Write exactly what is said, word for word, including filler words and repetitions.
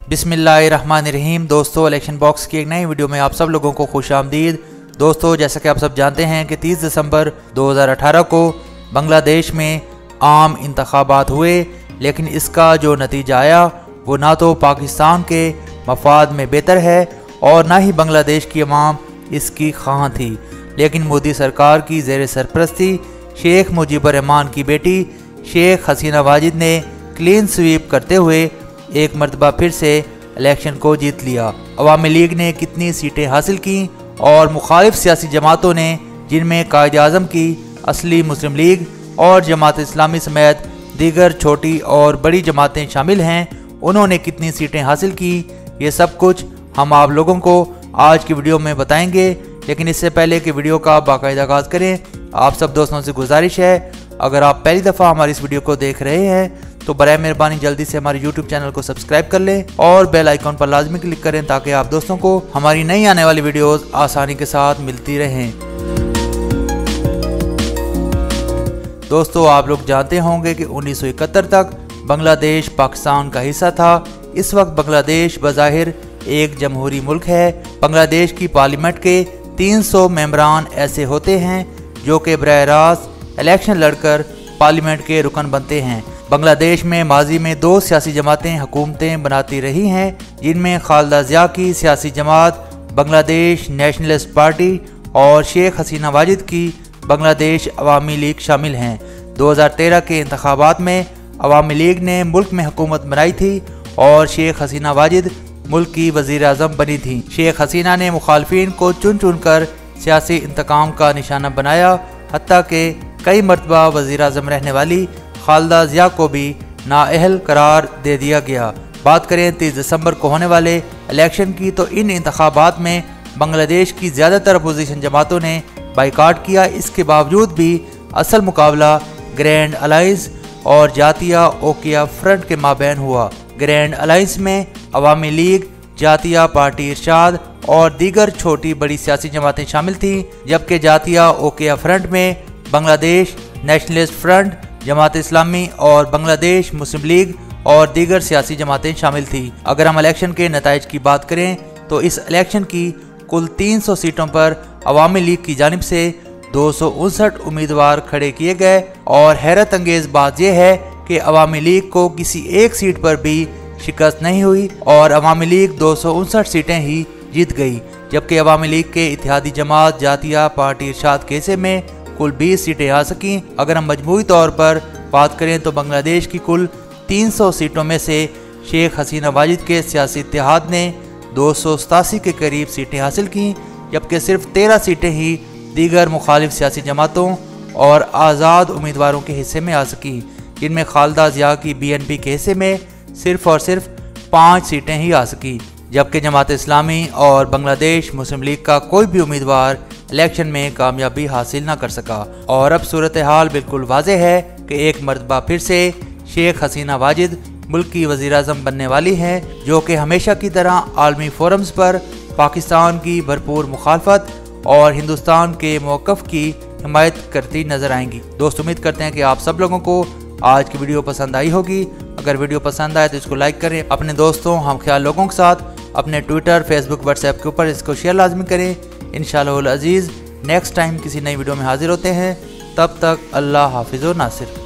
बिस्मिल्लाहिर्रहमानिर्रहीम। दोस्तों, election box की एक नई वीडियो में आप सब लोगों को खुश आमदीद। दोस्तों, जैसा कि आप सब जानते हैं कि तीस दिसंबर दो हज़ार अठारह को बांग्लादेश में आम इंतखाबात हुए, लेकिन इसका जो नतीजा आया वो ना तो पाकिस्तान के मफाद में बेहतर है और ना ही बांग्लादेश की अवाम इसकी ख्वाह थी। लेकिन मोदी सरकार की ज़ेर सरपरस्ती शेख मुजीबुर रहमान की बेटी शेख हसीना वाजिद ने क्लीन स्वीप करते हुए एक मरतबा फिर से इलेक्शन को जीत लिया। अवामी लीग ने कितनी सीटें हासिल की और मुखालिफ सियासी जमातों ने, जिनमें कायद आज़म की असली मुस्लिम लीग और जमात इस्लामी समेत दीगर छोटी और बड़ी जमातें शामिल हैं, उन्होंने कितनी सीटें हासिल की, ये सब कुछ हम आप लोगों को आज की वीडियो में बताएंगे। लेकिन इससे पहले कि वीडियो का बाकायदा आगाज़ करें, आप सब दोस्तों से गुजारिश है, अगर आप पहली दफ़ा हमारी इस वीडियो को देख रहे हैं तो बराए मेहरबानी जल्दी से हमारे यूट्यूब चैनल को सब्सक्राइब कर लें और बेल आइकॉन पर लाजमी क्लिक करें ताकि आप दोस्तों को हमारी नई आने वाली वीडियोस आसानी के साथ मिलती रहें। दोस्तों, आप लोग जानते होंगे कि उन्नीस सौ इकहत्तर तक बांग्लादेश पाकिस्तान का हिस्सा था। इस वक्त बांग्लादेश बज़ाहिर एक जमहूरी मुल्क है। बांग्लादेश की पार्लियामेंट के तीन सौ मेंबरान ऐसे होते हैं जो कि बराह रास्त इलेक्शन लड़कर पार्लियामेंट के रुकन बनते हैं। बांग्लादेश में माजी में दो सियासी जमातें हुकूमतें बनाती रही हैं, जिनमें खालिदा ज़िया की सियासी जमात बांग्लादेश नेशनलिस्ट पार्टी और शेख हसीना वाजिद की बांग्लादेश अवामी लीग शामिल हैं। दो हज़ार तेरह के इंतखाबात में अवामी लीग ने मुल्क में हुकूमत बनाई थी और शेख हसीना वाजिद मुल्क की वज़ीर आज़म बनी थी। शेख हसीना ने मुखालफिन को चुन चुन कर सियासी इंतकाम का निशाना बनाया, हत्ता के कई मरतबा वज़ीर आज़म रहने वाली खालिदा ज़िया को भी नाअहल करार दे दिया गया। बात करें तीस दिसंबर को होने वाले इलेक्शन की, तो इन इंतखाबात में बांग्लादेश की ज़्यादातर अपोजिशन जमातों ने बाइकाट किया। इसके बावजूद भी असल मुकाबला ग्रैंड अलायंस और जातिया ओकिया फ्रंट के माबैन हुआ। ग्रैंड अलायंस में अवामी लीग, जातिया पार्टी इरशाद और दीगर छोटी बड़ी सियासी जमातें शामिल थीं, जबकि जातिया ओकिया फ्रंट में बांग्लादेश नेशनलिस्ट फ्रंट, जमात इस्लामी और बांग्लादेश मुस्लिम लीग और दीगर सियासी जमातें शामिल थी। अगर हम इलेक्शन के नताइज की बात करें तो इस इलेक्शन की कुल तीन सौ सीटों पर अवामी लीग की जानिब से दो सौ उनसठ उम्मीदवार खड़े किए गए और हैरत अंगेज बात यह है कि अवामी लीग को किसी एक सीट पर भी शिकस्त नहीं हुई और अवामी लीग दो सौ उनसठ सीटें ही जीत गई, जबकि अवामी लीग के इत्तेहादी जमात जातिया पार्टी इरशाद के हिस्से में कुल बीस सीटें आ सकीं। अगर हम मजमूई तौर पर बात करें तो बांग्लादेश की कुल तीन सौ सीटों में से शेख हसीना वाजिद के सियासी इत्तेहाद ने दो सौ सतासी के करीब सीटें हासिल की, जबकि सिर्फ तेरह सीटें ही दीगर मुखालिफ सियासी जमातों और आज़ाद उम्मीदवारों के हिस्से में आ सकी, जिनमें खालिदा ज़िया की बी एन पी के हिस्से में सिर्फ और सिर्फ पाँच सीटें ही आ सकी, जबकि जमात इस्लामी और बांग्लादेश मुस्लिम लीग का कोई भी उम्मीदवार इलेक्शन में कामयाबी हासिल न कर सका। और अब सूरत हाल बिल्कुल वाज़ेह है कि एक मरतबा फिर से शेख हसीना वाजिद मुल्क की वज़ीर आज़म बनने वाली हैं, जो कि हमेशा की तरह आलमी फोरम्स पर पाकिस्तान की भरपूर मुखालफत और हिंदुस्तान के मौक़िफ़ की हिमायत करती नज़र आएंगी। दोस्त, उम्मीद करते हैं कि आप सब लोगों को आज की वीडियो पसंद आई होगी। अगर वीडियो पसंद आए तो इसको लाइक करें, अपने दोस्तों हम ख्याल लोगों के साथ अपने ट्विटर, फेसबुक, व्हाट्सएप के ऊपर इसको शेयर लाजमी करें। इंशाअल्लाह अज़ीज़ नेक्स्ट टाइम किसी नई वीडियो में हाजिर होते हैं। तब तक अल्लाह हाफिज़ व नासिर।